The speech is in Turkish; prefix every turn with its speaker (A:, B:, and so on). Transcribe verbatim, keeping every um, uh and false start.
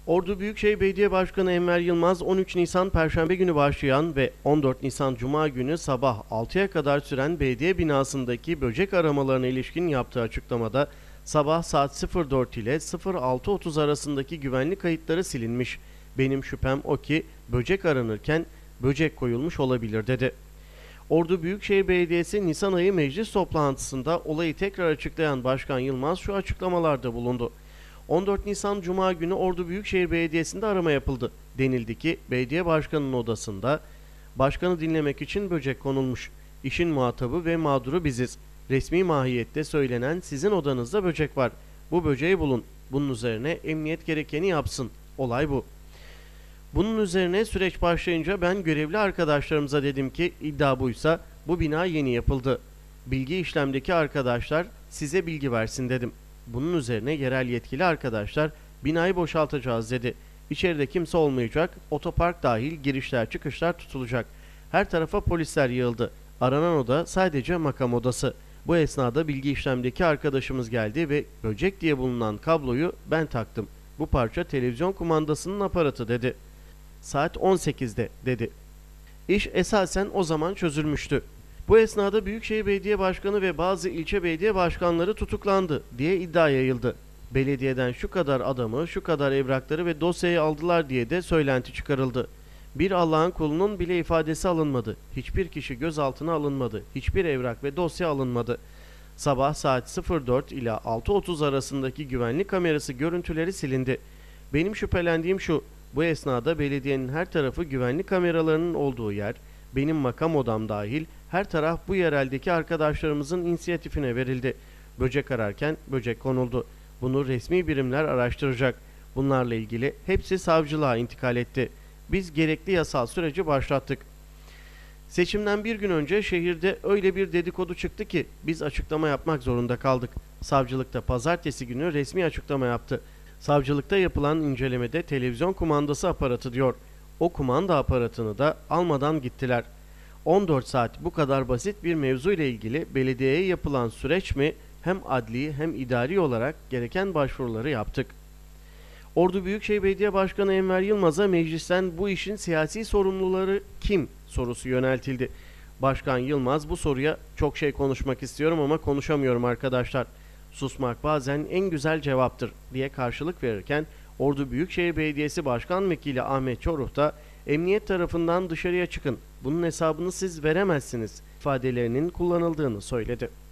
A: Ordu Büyükşehir Belediye Başkanı Enver Yılmaz, on üç Nisan Perşembe günü başlayan ve on dört Nisan Cuma günü sabah altıya kadar süren belediye binasındaki böcek aramalarına ilişkin yaptığı açıklamada, sabah saat sıfır dört ile sıfır altı otuz arasındaki güvenlik kayıtları silinmiş. Benim şüphem o ki böcek aranırken böcek koyulmuş olabilir dedi. Ordu Büyükşehir Belediyesi Nisan ayı meclis toplantısında olayı tekrar açıklayan Başkan Yılmaz şu açıklamalarda bulundu. on dört Nisan Cuma günü Ordu Büyükşehir Belediyesi'nde arama yapıldı. Denildi ki belediye başkanının odasında başkanı dinlemek için böcek konulmuş. İşin muhatabı ve mağduru biziz. Resmi mahiyette söylenen sizin odanızda böcek var. Bu böceği bulun. Bunun üzerine emniyet gerekeni yapsın. Olay bu. Bunun üzerine süreç başlayınca ben görevli arkadaşlarımıza dedim ki iddia buysa bu bina yeni yapıldı. Bilgi işlemdeki arkadaşlar size bilgi versin dedim. Bunun üzerine yerel yetkili arkadaşlar binayı boşaltacağız dedi. İçeride kimse olmayacak, otopark dahil girişler çıkışlar tutulacak. Her tarafa polisler yığıldı. Aranan oda sadece makam odası. Bu esnada bilgi işlemdeki arkadaşımız geldi ve böcek diye bulunan kabloyu ben taktım. Bu parça televizyon kumandasının aparatı dedi. Saat on sekizde dedi. İş esasen o zaman çözülmüştü. Bu esnada Büyükşehir Belediye Başkanı ve bazı ilçe belediye başkanları tutuklandı diye iddia yayıldı. Belediyeden şu kadar adamı, şu kadar evrakları ve dosyayı aldılar diye de söylenti çıkarıldı. Bir Allah'ın kulunun bile ifadesi alınmadı. Hiçbir kişi gözaltına alınmadı. Hiçbir evrak ve dosya alınmadı. Sabah saat sıfır dört ile altı otuz arasındaki güvenlik kamerası görüntüleri silindi. Benim şüphelendiğim şu, bu esnada belediyenin her tarafı güvenlik kameralarının olduğu yer, benim makam odam dahil her taraf bu yereldeki arkadaşlarımızın inisiyatifine verildi. Böcek ararken böcek konuldu. Bunu resmi birimler araştıracak. Bunlarla ilgili hepsi savcılığa intikal etti. Biz gerekli yasal süreci başlattık. Seçimden bir gün önce şehirde öyle bir dedikodu çıktı ki biz açıklama yapmak zorunda kaldık. Savcılıkta pazartesi günü resmi açıklama yaptı. Savcılıkta yapılan incelemede televizyon kumandası aparatı diyor. O kumanda aparatını da almadan gittiler. on dört saat bu kadar basit bir mevzu ile ilgili belediyeye yapılan süreç mi, hem adli hem idari olarak gereken başvuruları yaptık. Ordu Büyükşehir Belediye Başkanı Enver Yılmaz'a meclisten bu işin siyasi sorumluları kim sorusu yöneltildi. Başkan Yılmaz bu soruya çok şey konuşmak istiyorum ama konuşamıyorum arkadaşlar. Susmak bazen en güzel cevaptır diye karşılık verirken Ordu Büyükşehir Belediyesi Başkan Vekili Ahmet Çoruh da emniyet tarafından dışarıya çıkın, bunun hesabını siz veremezsiniz ifadelerinin kullanıldığını söyledi.